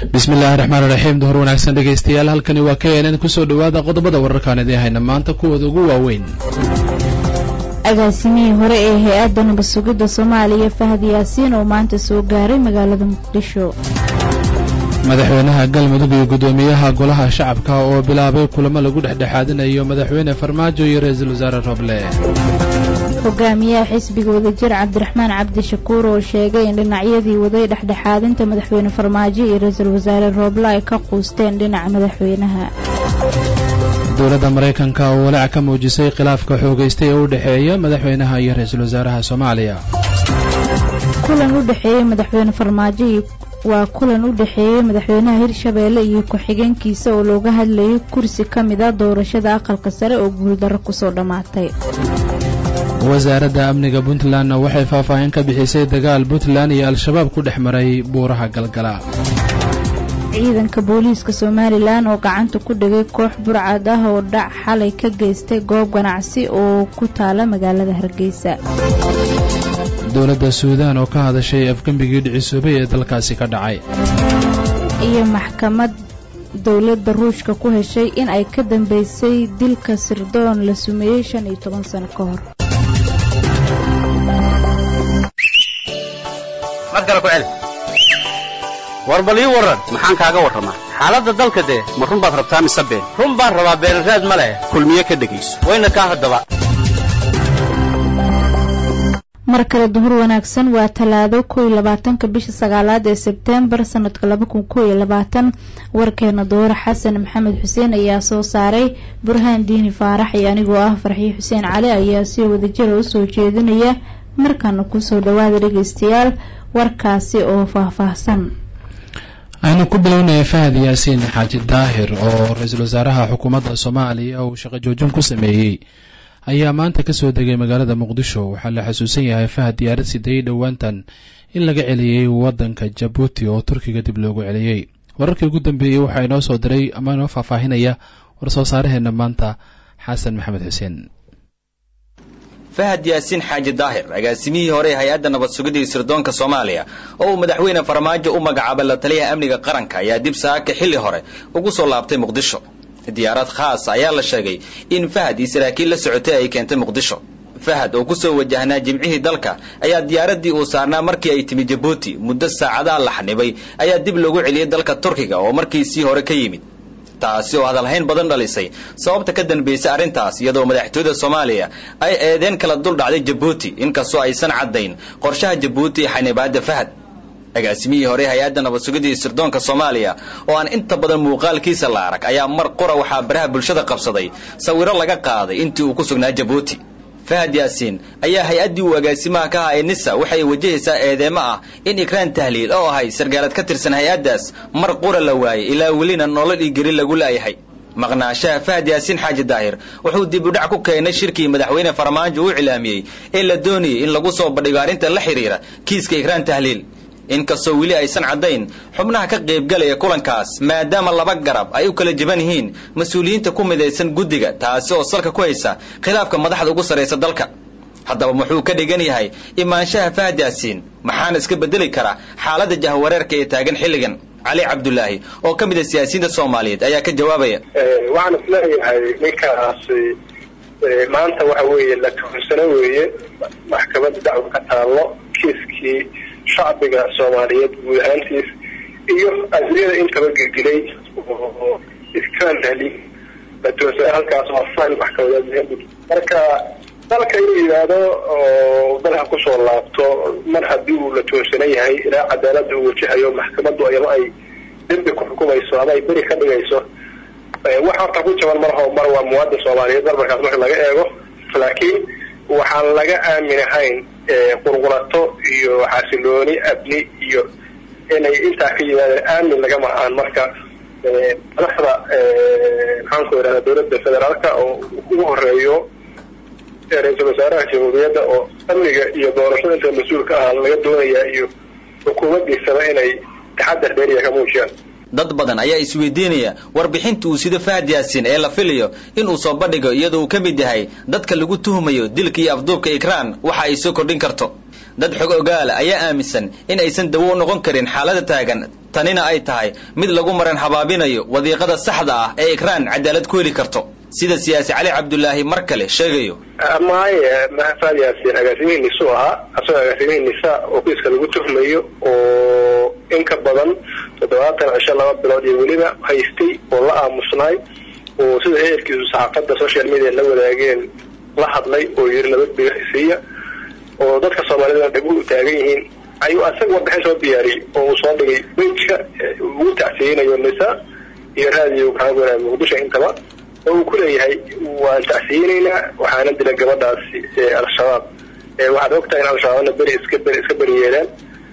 bismillaahi raxmaani raxiim duhur wanaagsan dhegaystayaal halkani waa KNN kusoo dhawaada qodobada wararkaan idin hayna maanta kuwooda ugu waaweyn. agaasimihii hore ee hay-adda nabad sugidda Soomaaliya Fahad Yaasiin oo maanta soo gaaray magaalada Muqdisho. madaxweynaha galmudug iyo gudoomiyaha golaha shacabka oo bilaabay kulamo lagu dhexdhexaadinayo madaxweyne Farmaajo iyo ra'iisul wasaare Roble. hogaamiyaha xisbiga wadajir Cabdiraxmaan Cabdishakuur oo sheegay in dhinacyadii waday dhexdhexaadinta madaxweyne Farmaajo iyo ra'iisul wasaare Roble ay ka quusteen dhinaca madaxweynaha. dowladda Mareykanka oo walaac ka muujisay khilaafka xoogaystay ee u dhaxeeya madaxweynaha iyo ra'iisul wasaaraha Soomaaliya. kulan u dhaxeeya madaxweyne Farmaajo waa kulan u dhaxeeyay madaxweynaha Hirshabeelle iyo ku-xigeenkiisa oo looga hadlayay kursi ka mid ah doorashada aqalka sare oo guuldarro ku soo dhamaatay. wasaaradda amniga Puntland waxay faahfaahin ka bixisay dagaal Puntland iyo al-shabaab ku dhex maray buuraha Galgala. ciidanka booliiska Somaliland oo gacanta ku dhigay koox burcad ah oo dhac xalay ka geystay goob ganacsi oo ku taala magaalada Hargeysa. dowladda Suudaan oo ka hadashay afgambigii dhicisoobay ee dalkaasi ka dhacay. iyo maxkamad dowladda Ruushka ku heshay in ay ka dambeysay dilka sirdoon la sumeeyay 15 sano ka hor. warbali waran maxaan kaaga waramaa xaaladda dalka de ma run baad rabtaa mise been run baan rabaa beenraad ma leh kulmiye ka dhageyso wayna ka hadaba mar kale duhur wanaagsan waa talaado 22 bisha 9aad ee Sebtembar sanadka 2021 warkeena doora Xasan Maxamed Xuseen ayaa soo saaray Burhaan Diini Faarax iyo anigoo ah Farxiyo Xuseen Cali ayaa si wadajir u soo jeedinaya markaana ku soo dhawaada dhageystayaal warkaasi oo faahfaahsan. aynu ku bilownay Fahad Yaasiin Xaaji Daahir oo ra'iisul wasaaraha xukuumadda Soomaaliya oo shaqo joojin ku sameeyay ayaa maanta ka soo degay magaalada Muqdisho. waxaa la xasuusan yahay Fahad diyaarad siday dhawaantan in laga celiyay wadanka Djibouti oo Turkiga dib loogu celiyay. wararkii ugu dambeeyay waxa inoo soo diray ama inoo faahfaahinaya war soo saaraheena maanta Xasan Maxamed Xuseen. Fahad Yaasiin Xaaji Daahir agaasimihii hore ee hay-adda nabad sugidda iyo sirdoonka Soomaaliya oo madaxweyne Farmaajo u magacaabay la taliyaha amniga qaranka ayaa dib saaka xilli hore ugu soo laabtay Muqdisho. diyaarad khaas ayaa la sheegay in Fahad iyo saraakiil la socotay ay keentay Muqdisho. Fahad oo ku soo wajahnaa jimcihii dalka ayaa diyaaradii uu saarnaa markii ay timi Djibouti muddo saacadaha la xanibay ayaa dib loogu celiyay dalka Turkiga oo markii sii hore ka yimid. taasi oo hadalhayn badan dhalisay sababta ka danbeysay arintaas iyadoo madaxtooyada Soomaaliya ay eedeen kala dul dhacday Djibouti inkastoo aysan cadayn qorshaha Djibouti ee xanibaadda Fahad. agaasimihii hore hay-adda nabad sugidda iyo sirdoonka Soomaaliya oo aan inta badan muuqaalkiisa la arag ayaa mar qora waxaa baraha bulshada qabsaday sawiro laga qaaday intii uu ku sugnaa Djibouti. Fahad Yaasiin ayaa hay-addii uu agaasimaha ka ahaa NISA waxay wajahaysaa eedeemo ah in Ikraan Tahliil oo ahay sargaalad ka tirsan hay-addaas mar qura la waayay ilaa welina nolol iyo geri lagu laayahay. maqnaashaha Fahad Yaasiin Xaaji Daahir wuxuu dib u dhac ku keenay shirkii madaxweyne Farmaajo uu cilaamiyay ee la doonayay in lagu soo bandhigo arrinta la xiriira kiiska Ikraan Tahliil. inkastoo weli aysan cadayn xubnaha ka qaybgalaya kulankaas maadaama laba garab ay u kala jaban yihiin mas'uuliyiinta ku midaysan guddiga taasi oo salka ku haysa khilaafka madaxda ugu sareysa dalka. haddaba muxuu ka dhigan yahay imaanshaha Fahad Yaasiin maxaana iska bedeli kara xaaladda jahwareerka ee taagan xilligan. Cali Cabdullaahi oo ka mid ah siyaasiyiinta Soomaaliyeed ayaa ka jawaabaya. waxaan isleeyahay ninkaasi maanta waxa weeye la tuursano weeye maxkamadda dacwo ka taalo kiiskii shacbiga Soomaaliyeed guud ahaantiis iyo azriyada intaba gilgilay oo Ikraan Tahliil la tuursay halkaas oo fayl maxkamadeed marka dalka inuu yiraahdo oo dalka ku soo laabto mar haddii uu la tuursan yahay ilaa cadaaladda uu wajahayo maxkamaddu ay dambi ku xukumayso ama ay bari ka dhigayso waxa horta ku jaban mar waa muwaadin Soomaaliyeed markaas marka laga eego laakiin waxaan laga aaminahayn qurqurato iyo xasilooni abni iyo inay intaa ka yimaadeen aamin lagama ahan marka madaxda maxaan ku yidhahdaa dowladda federaalka oo ugu horeeyo ra'iisul wasaaraha jamhuuriyadda oo amniga iyo doorashada inta mas-uulka ah laga doonayaa iyo xukuumaddiisaba inay taxadar dheeriya ka muujiyaan. dad badan ayaa isweydiinaya warbixinta uu sida Fahad Yaasiin ee la filayo in uu soo bandhigo iyadoo uu ka mid yahay dadka lagu tuhumayo dilka iyo afduubka Ikraan waxa ay soo kordhin karto. dad xog ogaala ayaa aaminsan in aysan dawo u noqon karin xaaladda taagan tanina ay tahay mid lagu maran habaabinayo wadiiqada saxda ah ee ikraan cadaalad ku heli karto sida siyaasi cali cabdullaahi mar kale sheegayo mahafad yaasin agaasimihiin nisu ahaa asagoo agaasimihiin nisa oo kiiska lagu tuhmayo oo in ka badan 72 cisho 2 bilood iyo weliba haystay oo la aamusnay oo sida heerkiisu saxaafadda social media la wadaageen la hadlay oo yiri nabad bixiya oo dadka Soomaalida dhagu u taagan yihiin ayuu asaga warbixin soo diyaariyay oo soo dhigay wajka ugu tacsiinayo nisa iyo raadiyo kaagana Muqdisho intaba oo ku leeyahay waan tacsiinayna waxaana dilay gabadhaasi al-shabaab waxaad ogtahay in al-shabaabna bari iska bariyeelaan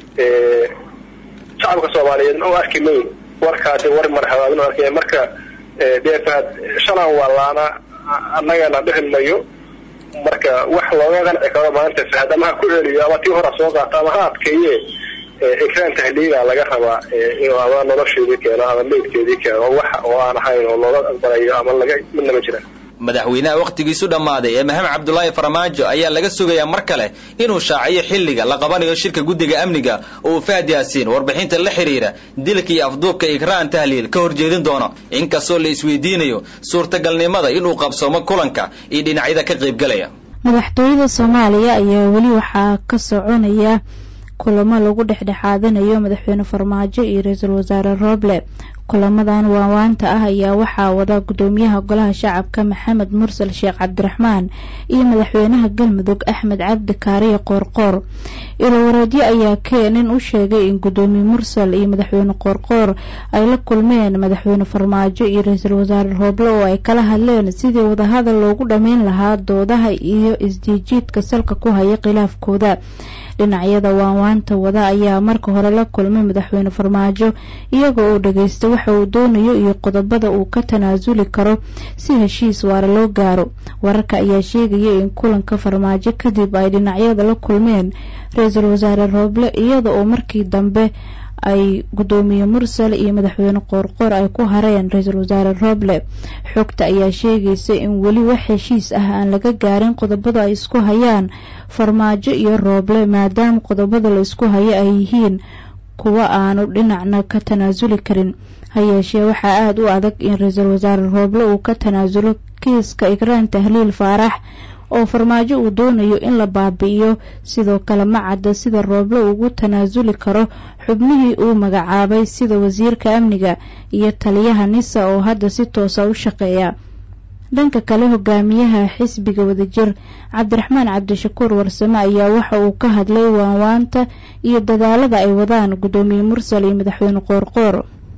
shacabka Soomaaliyeed oo arkimayn warkaasi war marxabaabin arkay marka deefaad shalan walaana annagana dhixinayo marka wax looga qanci karo maanta fahadamaha ku celiyo ama tii hore soo qaata ama haadkeeye ikraan tahliiga laga rabaa inuu ama nolosheedii keeno ama meedkeedii keeno wax oo aan ahayn oo looga aqbalayo ama laga midnama jiraan madaxweynaha waqtigiisu dhamaaday ee Maxamed Cabdullaahi Farmaajo ayaa laga sugayaa mar kale inuu shaaciyo xilliga la qabanayo shirka guddiga amniga oo Fahad Yaasiin warbixinta la xiriira dilka iyo afduubka ikraan tahliil ka horjeedin doono inkastoo la isweydiinayo suurtagalnimada inuu qabsoomo kulanka iyo dhinacyada ka qayb galaya madaxtooyada Soomaaliya ayaa wali waxaa ka soconaya kulamo lagu dhexdhexaadinayo madaxweyne Farmaajo iyo ra'iisul wasaare Roble kulamadan waawaanta ah ayaa waxaa wada gudoomiyaha golaha shacabka Maxamed Mursal Sheekh Cabdiraxmaan iyo madaxweynaha Galmudug Axmed Cabdi Kaariye Qoorqoor ilo wareedyo ayaa keenin u sheegay in gudoomiye Mursal iyo madaxweyne Qoorqoor ay la kulmeen madaxweyne Farmaajo iyo ra'iisul wasaare Roble oo ay kala hadleen sidii wada hadal loogu dhameyn lahaa doodaha iyo isdiijiidka salka ku haya khilaafkooda dhinacyada waawaanta wada ayaa marka hore la kulmay madaxweyne Farmaajo iyagoo uu dhageystay waxa uu doonayo iyo qodobada uu ka tanaasuli karo si heshiis waara loo gaaro wararka ayaa sheegaya in kulanka Farmaajo kadib ay dhinacyada la kulmeen ra'iisul wasaare Roble iyada oo markii dambe ay gudoomiye Mursal iyo madaxweyne Qoorqoor ay ku hareen ra'iisul wasaare Roble xogta ayaa sheegaysa in wali wax heshiis ah aan laga gaarin qodobada ay isku hayaan Farmaajo iyo Roble maadaama qodobada la isku hayo ay yihiin kuwa aanu dhinacna ka tanaasuli karin hayeeshee waxaa aad u adag in ra'iisul wasaare Roble uu ka tanaasulo kiiska ikraan tahliil Faarax oo Farmaajo uu doonayo in la baabi'iyo sidoo kale ma cadda sida Roble ugu tanaasuli karo xubnihii uu magacaabay sida wasiirka amniga iyo taliyaha nisa oo hadda si toos ah u shaqeeya dhanka kale hogaamiyaha xisbiga wadajir Cabdiraxmaan Cabdishakuur Warsame ayaa waxa uu ka hadlay waawaanta iyo dadaalada ay wadaan gudoomiye Mursal iyo madaxweyne Qoorqoor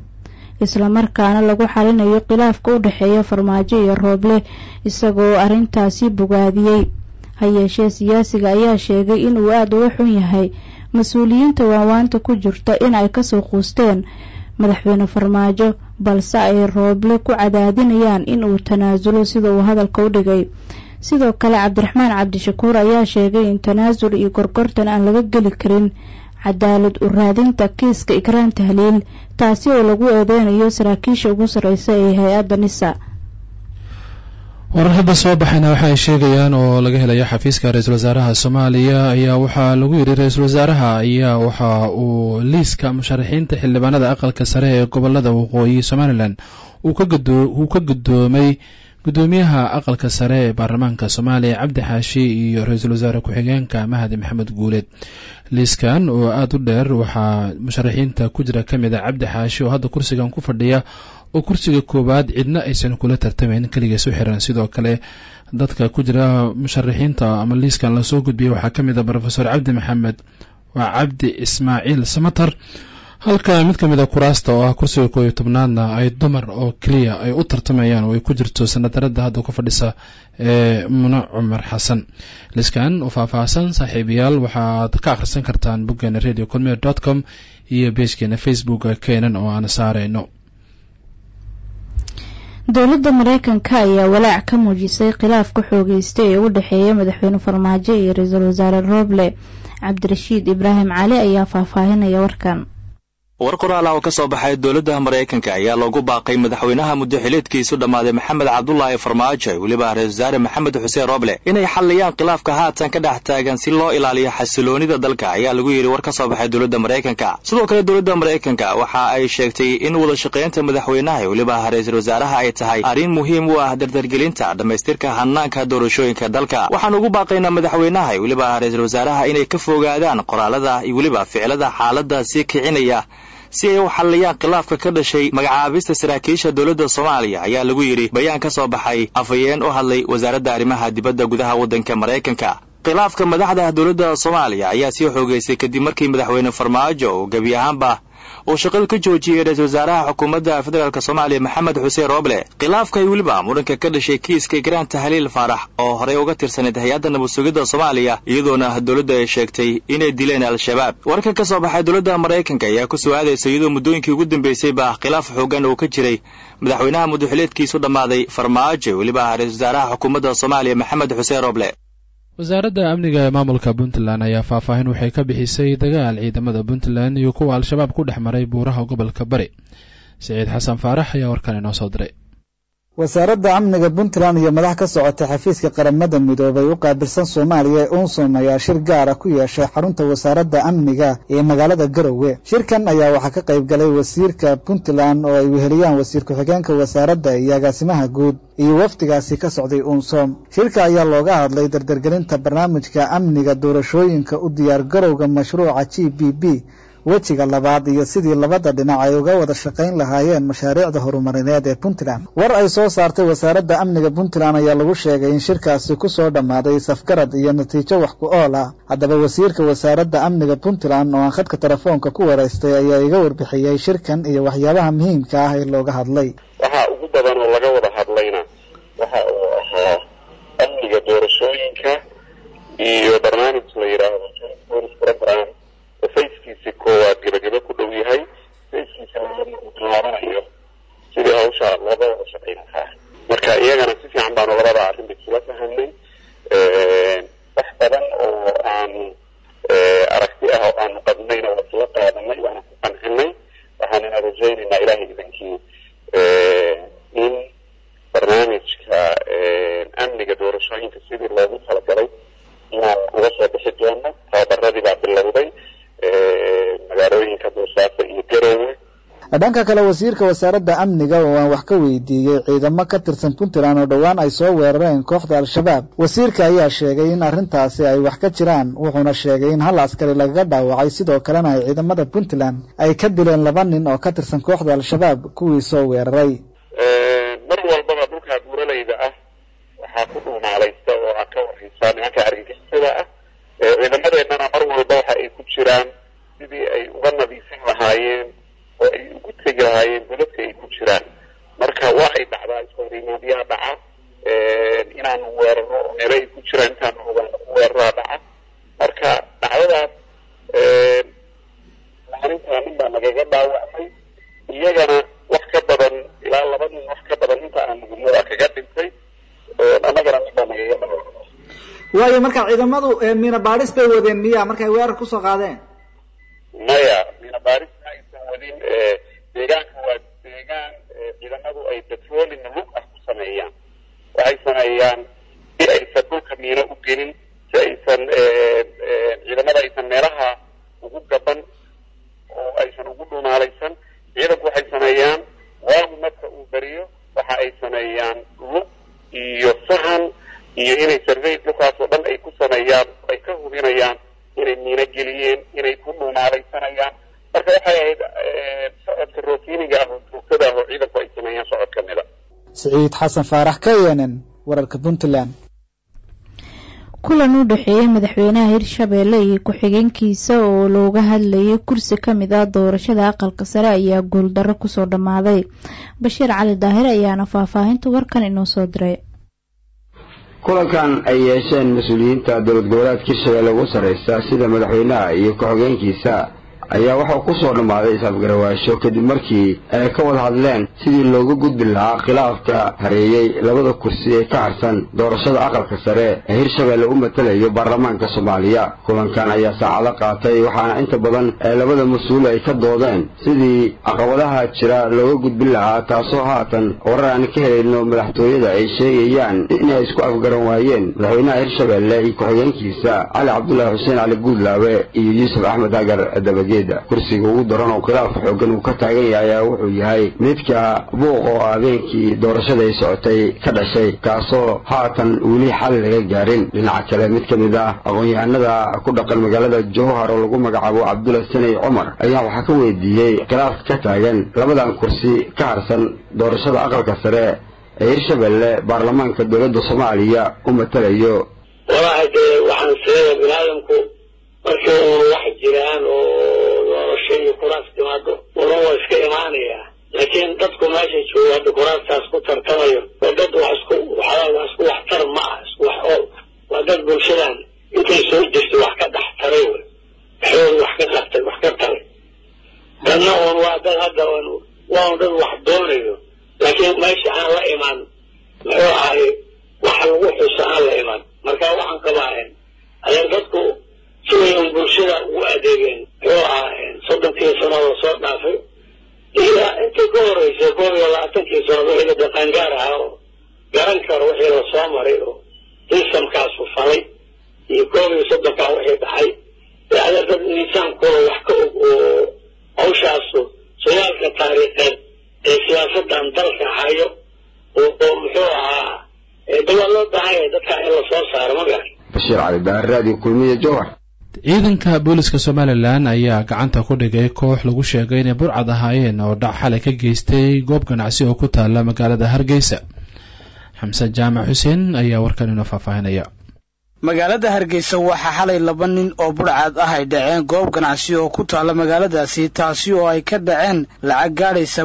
isla markaana lagu xalinayo khilaafka u dhaxeeya Farmaajo iyo Roble isagoo arintaasi bogaadiyay hayeeshee siyaasiga ayaa sheegay in uu aad uga xun yahay mas'uuliyiinta waawaanta ku jirta in ay ka soo quusteen madaxweyne Farmaajo balse ay Roble ku cadaadinayaan in uu tanaasulo sida uu hadalka u dhigay sidoo kale Cabdiraxmaan Cabdishakuur ayaa sheegay in tanaasul iyo gorgortan aan laga gali karin cadaalad u raadinta kiiska ikraan tahliil taasi oo lagu eedeynayo saraakiisha ugu sareysa ee hay'adda nisa warar hadda soo baxayna waxa ay sheegayaan oo laga helayo xafiiska ra'iisul wasaaraha Soomaaliya ayaa waxa lagu yiri ra'iisul wasaaraha ayaa waxa uu liiska musharaxiinta xildhibaanada aqalka sare ee gobolada waqooyi Somaliland uu ka gudoomay gudoomiyaha aqalka sare ee baarlamaanka Soomaaliya Cabdi Xaashi iyo ra'iisul wasaare ku-xigeenka Mahdi Maxamed Guuleed liiskan oo aad u dheer waxa musharaxiinta ku jira kamid ah Cabdi Xaashi oo hadda kursigan ku fadhiya oo kursiga koobaad cidna aysan kula tartamayn kaligiis u xiran sidoo kale dadka ku jira musharaxiinta ama liiskan la soo gudbiyay waxa kamid ah Professor Cabdi Maxamed waa Cabdi Ismaaciil Samatar halka mid kamid ah kuraasta oo ah kursiga 11aadna ay dumar oo kaliya ay u tartamayaan oo ay ku jirto sanadarada hadda ku fadhisa Muna Cumar Xasan liiskan oo faahfaahsan saaxiibayaal waxaad ka akhrisan kartaan boggeena radioculmir.com iyo page-keena Facebook keenan oo aan saareyno dowladda Mareykanka ayaa walaac ka muujisay khilaafka xoogeystay ee u dhaxeeya madaxweyne Farmaajo iyo ra'iisul wasaare Roble Cabdirashiid Ibraahim Cali ayaa faahfaahinaya warkan war qoraal ah oo ka soo baxay dowladda Mareykanka ayaa loogu baaqay madaxweynaha muddaxileedkiisu dhammaaday Maxamed Cabdullaahi Farmaajo waliba ra'iisul wasaare Maxamed Xuseen Roble inay xaliyaan khilaafka haatan ka dhex taagan si loo ilaaliyo xasiloonida dalka ayaa lagu yiri war ka soo baxay dowladda Mareykanka. Sidoo kale dowladda Mareykanka waxa ay sheegtay in wada shaqeynta madaxweynaha waliba ra'iisul wasaaraha ay tahay arrin muhiim u ah dardargelinta dhamaystirka hanaanka doorashooyinka dalka. Waxaan ugu baaqaynaa madaxweynaha waliba ra'iisul wasaaraha inay ka fogaadaan qoraalada iyo waliba ficilada xaaladda si kicinaya si ay u xaliyaan khilaafka ka dhashay magacaabista saraakiisha dowladda Soomaaliya ayaa lagu yiri bayaan ka soo baxay afayeen oo hadlay wasaaradda arrimaha dibadda gudaha waddanka Mareykanka. khilaafka madaxda dowladda Soomaaliya ayaa sii xoogaysay kadib markii madaxweyne Farmaajo uu gabi ahaanba oo shaqada ka joojiyay ra'iisul wasaaraha xukuumadda federaalka Soomaaliya Maxamed Xuseen Roble. khilaafka waliba muranka ka dhashay kiiska Grant Tahliil Faarax oo hore uga tirsaneyd hay'adda nabad sugidda Soomaaliya iyadoona dowladda ay sheegtay inay dileen al-shabaab. warka ka soo baxay dowladda Mareykanka ayaa ku soo aadeysay iyadoo muddooyinkii ugu dambeysay khilaaf xoogan oo ka jiray madaxweynaha muddaxileedkiisu dhammaaday Farmaajo waliba ra'iisul wasaaraha xukuumadda Soomaaliya Maxamed Xuseen Roble. wasaaradda amniga ee maamulka Puntland ayaa faahfaahin waxay ka bixisay dagaal ciidamada Puntland iyo kuwa al-shabaab ku dhex maray buuraha gobolka Bari. Saciid Xasan Faarax ayaa warkan inoo soo diray. wasaaradda amniga Puntland iyo madax ka socota xafiiska qaramada midoobay u qaabilsan Soomaaliya oo soomaaliya shir gaar ah ku yeeshay xarunta wasaaradda amniga ee magaalada Garowe. shirkan ayaa waxa ka qayb galay wasiirka Puntland oo ay weheliyaan wasiir ku-xigeenka wasaaradda iyo agaasimaha guud iyo wafdigaasi ka socday UNSOM. shirka ayaa looga hadlay dardargelinta barnaamijka amniga doorashooyinka u diyaar garowga mashruuca GBB wejiga labaad iyo sidii labada dhinac ay uga wada shaqayn lahaayeen mashaariicda horumarineed ee Puntland. war ay soo saartay wasaaradda amniga Puntland ayaa lagu sheegay in shirkaasi ku soo dhamaaday safgarad iyo natiijo wax ku ool ah. haddaba wasiirka wasaaradda amniga Puntland oo aan khadka telefoonka ku wareystay ayaa iga warbixiyay shirkan iyo waxyaabaha muhiimka ah ee looga hadlay. waxa ugu badan oo laga wada hadlayna waxa uu ahaa amniga doorashooyinka iyo barnaamij la yiraahdo program sayskiisa koowaad gabagaba ku dhow yahay sayskiisa labaad uu bilaabanayo sidii hawsha looga wada shaqayn lahaa. marka iyagana si fiican baan labada arrin isla fahamnay. wax badan oo aan aragti ah oo aan qadnayna waa isla qaadanay waana ku qancinay. waxaan rajaynaynaa ilaahay idinkii in barnaamijka amniga doorashooyinka sidii loogu talagalay inaan uga soo bixi doono. tababaradii baa bilowday magaalooyinka Boosaaso iyo Garowe. dhanka kale wasiirka wasaaradda amniga oo aan wax ka weydiiyay ciidamo ka tirsan Puntland oo dhawaan ay soo weerareen kooxda al-shabaab. wasiirka ayaa sheegay in arrintaasi ay wax ka jiraan wuxuuna sheegay in hal askari laga dhaawacay sidoo kalena ay ciidamada Puntland ay ka dileen 2 nin oo ka tirsan kooxda al-shabaab kuwii soo weeraray. mar walba dhulka buuralayda ah waxa ku dhumaalaysta oo ka warhaysan nimanka argagixisada ah. ciidamadeennana mar walba waxa ay ku jiraan sidii ay uga nadiifin lahaayeen oo ay ugu tegi lahaayeen gobolka ay ku jiraan. marka waa ay dhacdaa iskoorimaadiyaa dhaca inaan weeraro meel ay ku jiraan intaan ogaano weeraraa dhaca. marka dhacdadaas maalintaan nin baa nagaga dhaawacmay iyagana wax ka badan ilaa 2 nin wax ka badan inta aan gudmada kaga dhintay annagana nin baa nagaga dhaawacmay. waayo marka ciidamadu miina baaris bay wadeen miyaa markay weerar ku soo qaadeen? maya miina baaris aysan wadin. deegaanka waa deegaan ciidamadu ay patrolling lug ah ku sameeyaan. waxay sameeyaan si aysan dhulka miino u gelin, si aysan ciidamada aysan meelaha ugu gaban oo aysan ugu dhumaalaysan. ciidanku waxay sameeyaan waagu marka uu beriyo waxa ay sameeyaan lug iyo sahan iyo inay survey dhulkaas oo dhan ay ku sameeyaan ay ka hubinayaan inay miino geliyeen inay ku dhumaalaysanayaan. marka waxay ahayd socodka routiniga ah oo joogtada ah oo ciidanku ay sameeyaan socod ka mid ah. Saciid Xasan Faarax KNN wararka Puntland. kulan u dhaxeeyay madaxweynaha Hirshabelle iyo ku-xigeenkiisa oo looga hadlayay kursi ka mid ah doorashada aqalka sare ayaa guuldarro ku soo dhamaaday. Bashiir Cali Daahir ayaana faahfaahinta warkan inoo soo diray. kulankan ay yeesheen mas'uuliyiinta dowlad goboleedka Hirshabelle ugu sareysa sida madaxweynaha iyo ku-xigeenkiisa ayaa waxaa ku soo dhammaaday is-afgarawaasho kadib markii ay ka wada hadleen sidii looga gudbi lahaa khilaafka hareeyey labada kursi ee ka harsan doorashada aqalka sare ee Hirshabelle u matalayo baarlamaanka Soomaaliya. kulankan ayaa saacado qaatay waxaana inta badan labada mas'uul ay ka doodeen sidii caqabadaha jira looga gudbi lahaa, taasoo haatan warar aan ka helayno madaxtooyada ay sheegayaan inay isku afgaran waayeen madaxweynaha Hirshabelle iyo ku-xigeenkiisa Cali Cabdullaahi Xuseen Cali Guudlaawe iyo Yuusuf Axmed Agar Dabageeda. kursiga ugu daran oo khilaaf xooggan uu ka taagan yahay ayaa wuxuu yahay midka buuq oo habeenkii doorashada ay socotay ka dhashay, kaasoo haatan weli xal laga gaarin. dhinaca kale mid ka mid ah aqoon-yahanada ku dhaqan magaalada Jowhar oo lagu magacaabo Cabdulla Sanay Cumar ayaa waxaa ka weydiiyey khilaafka ka taagan labadan kursi ka harsan doorashada aqalka sare ee Hirshabelle baarlamaanka dowladda Soomaaliya u matalayo. waxaan sheegay binaadamku markii uu wax jiraan oo doorashadii kuraas timaado waa iska imaanaya, laakiin dadku meesha jooga hadda kuraastaas ku tartamayo waa dad wax isku waxtar ma ah, isku wax ool waa dad bulshadan intay soo jirto wax ka dhex taray xoog wax ka qabtay wax ka taray dadna waa dad hadda waa dad wax doonayo, laakiin meesha aan la iman muxuu ahay wax lagu xuso aan la iman. marka waxaan qabaa ayaa dadku siday bulshada ugu adeegeen muxuu ahaa 30 sano oo soo dhaafay ilaa intii ka horeysay 20 sano wixii la qaangaar ahaa oo garan karo wixii la soo maray oo systemkaas u falay iyo 30 ka wixii dhacay ayaa dad nidaamkooda wax ka og oo hawshaas sooyaalka taariikheed ee siyaasaddan dalka hayo oo muxuu ahaa dawlad baahay dadka in la soo saaro magac. Bashiir Cali Daar, Radio Kulmiye, Jowhar. ciidanka booliska Somaliland ayaa gacanta ku dhigay koox lagu sheegay inay burcad ahaayeen oo dhac xalay ka geystay goob ganacsi oo ku taala magaalada Hargeysa. Xamse Jaamac Xuseen ayaa warkan inoo faahfaahinaya. magaalada Hargeysa waxaa xalay 2 nin oo burcad ah ay dhaceen goob ganacsi oo ku taala magaaladaasi, taasi oo ay ka dhaceen lacag gaaraysa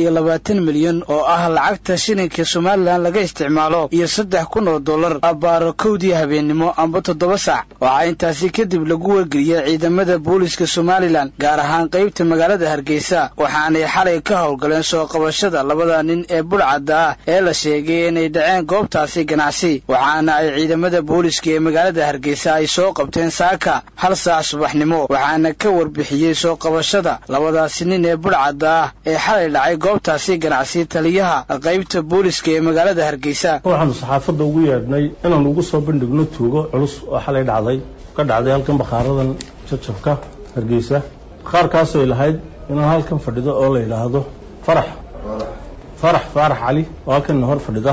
120 milyan oo ah lacagta shilinka Somaliland laga isticmaalo iyo $3,000 abaaro kowdii habeenimo amba 7 saac. waxaa intaasi kadib lagu wargeliyay ciidamada booliska Somaliland gaar ahaan qaybta magaalada Hargeysa, waxaanay xalay ka howlgaleen soo qabashada 2 nin ee burcad ah ee la sheegay inay dhaceen goobtaasi ganacsi. waxaana ay ciidamada booliska magaalada Hargeysa ay soo qabteen saaka 1 saac subaxnimo, waxaana ka warbixiyay soo qabashada 2 nin ee burcad ah ee xalay dhacay goobtaasi ganacsi taliyaha qaybta booliska ee magaalada Hargeysa. waxaan saxaafadda ugu yeedhnay inaan ugu soo bandhigno tuugo culus oo xalay ka dhacday halkan bakhaaradan jajabka Hargeysa. qaarkaas ay lahayd inaan halkan fadhido oo la yiraahdo Farax Cali oo halkan hor fadhida.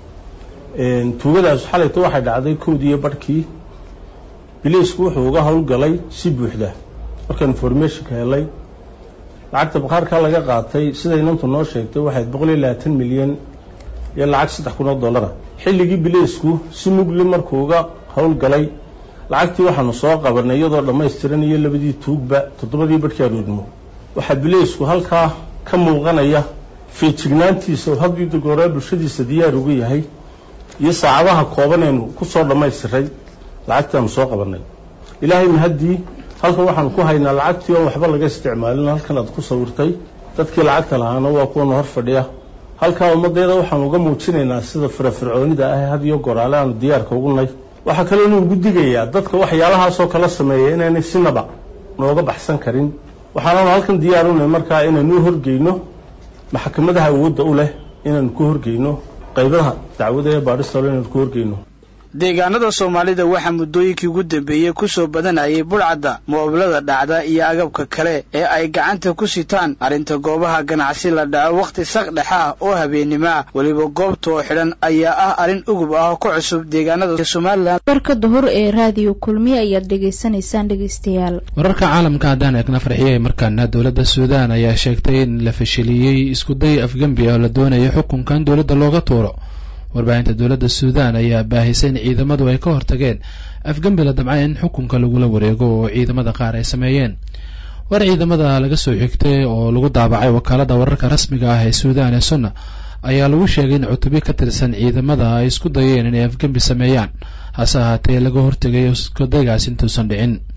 tuugadaas xalayto waxay dhacday koodii barkii. bileysku wuxuu uga howlgalay si buuxda markaan information ka helay. lacagta bakhaarka laga qaatay siday inantu noo sheegtay waxay 120 milyan iyo lacag $3,000. xilligii bileysku si mugli markuu uga howlgalay lacagtii waxaanu soo qabanay iyadoo dhammaystiran iyo labadii tuugba 7dii barkii aroornimo. waxa bileysku halkaa ka muuqanaya feejignaantiisa haddii goor bulshadiisa diyaar ugu yahay iyo saacadaha koobanaynu ku soo dhamaystiray lacagtaan soo qabanay. ilaahay mahadii halkan waxaan ku haynaa lacagtii oo waxba laga isticmaalin. halkan aad ku sawirtay dadkii lacagta lahaana waa kuwa hor fadhiya. halka ummadeeda waxaan uga muujinaynaa sida firfircoonida ah had iyo goraale aan diyaarka ugu nahay. waxa kale inuu gudigayaa dadka waxyaalahaas oo kala sameeyay inay sinaba nooga baxsan karin. waxaan halkan diyaar u nahay markaa inaynu horgeyno maxkamadaha awoodda u leh inaan ku horgeyno qaybaha dacwada ee baadhista inaan ku horgeyno. deegaanada Soomaalida waxaa muddooyinkii ugu dambeeyay ku soo badanayay burcadda moobilada dhacda iyo agabka kale ee ay gacanta ku sitaan. arinta goobaha ganacsi la dhaco waqti saqdhaxa oo habeenimo waliba goobta oo xiran ayaa ah arin ugub ah ku cusub deegaanada Somaliland. warka duhur ee Radio Kulmiye ayaa dhageysanaysaan dhageystayaal. wararka caalamka hadaan eegna farxiyay markaana dawladda Suudaan ayaa sheegtay in la fashiliyay isku day afgambi oo la doonayo xukunkan dawladda looga tuuro. warbaahinta dawladda Suudaan ayaa baahisay in ciidamadu ay ka hortageen afgambi la damcay in xukunka lagu la wareego oo ciidamada qaar ay sameeyeen. war ciidamada laga soo xigtay oo lagu daabacay wakaalada wararka rasmiga ah ee Suudaan ee Sunna ayaa lagu sheegay in cutubyo ka tirsan ciidamada ay isku dayeen inay afgambi sameeyaan, hase ahaatee laga hortagay isku daygaas intuusan dhicin.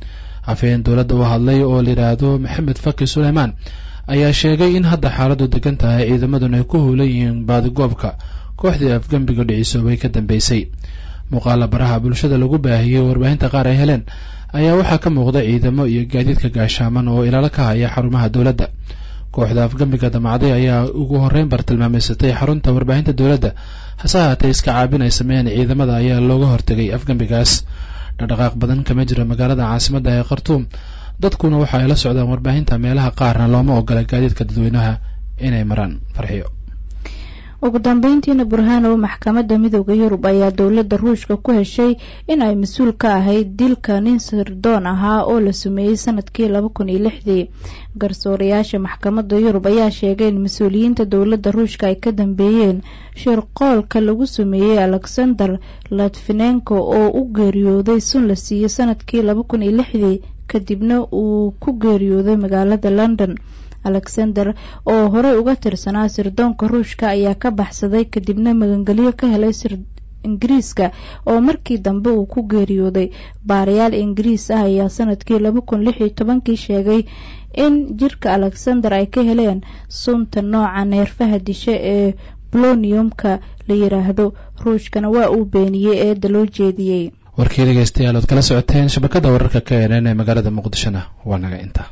afhayeen dowladda u hadlay oo la yidhaahdo maxamed faki suleymaan ayaa sheegay in hadda xaaladu degan tahay ciidamaduna ay ku howlan yihiin baadigoobka kooxdii afgembiga dhicisoobay ka dambeysay. muuqaala baraha bulshada lagu baahiyey warbaahinta qaar ay heleen ayaa waxaa ka muuqda ciidamo iyo gaadiidka gaashaaman oo ilaalo ka haya xarumaha dowladda. kooxda afgembiga damacday ayaa ugu horreyn bartilmaameysatay xarunta warbaahinta dowladda, hase haatee iska caabin ay sameeyeen ciidamada ayaa looga hortegay afgembigaas. dhaqdhaqaaq badan kama jira magaalada caasimadda ee khartuum, dadkuna waxa ay la socdaan warbaahinta, meelaha qaarna looma ogola gaadiidka dadweynaha inay maraan. farxiyo. ugu dambeyntiina burhaanow maxkamadda midooda yurub ayaa dowladda ruushka ku heshay in ay mas-uul ka ahayd dilka nin sirdoon ahaa oo la sameeyey sanadkii 2006. garsoorayaasha maxkamadda yurub ayaa sheegay in mas-uuliyiinta dowladda ruushka ay ka dambeeyeen shirqoolka lagu sameeyey alexander latvinenko oo u geeriyooday sun la siiyey sanadkii 2006 kadibna uu ku geeriyooday magaalada London. alexander oo horey uga tirsanaa sirdoonka ruushka ayaa ka baxsaday kadibna magangelyo ka helay ingiriiska oo markii dambe uu ku geeriyooday. baarayaal ingiriis ah ayaa sanadkii 2016 sheegay in jirka alexander ay ka heleen sunta nooca neerfaha disha ee poloniumka la yiraahdo. ruushkana waa uu beeniyey eedda loo jeediyey. warkii dhegeystayaal ood kala socoteen shabakada wararka KNN ee magaalada Muqdishona waa naga inta.